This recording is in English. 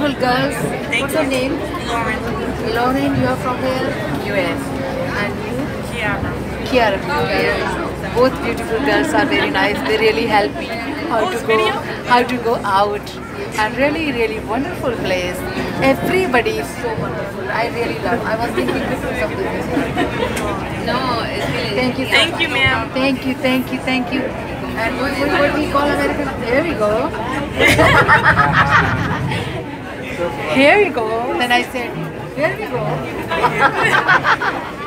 beautiful girls. What's your name? Lauren. Lauren, you are from where? US. And you? Kiara. Kiara. Both beautiful girls are very nice. They really help me how to go out. And really, really wonderful place. Everybody is so wonderful. I really love. I was thinking to do something. No, it's really. Thank you. Thank you, ma'am. Thank you. Thank you. Thank you. And what we call American? There we go. Here we go. Then I said, here we go.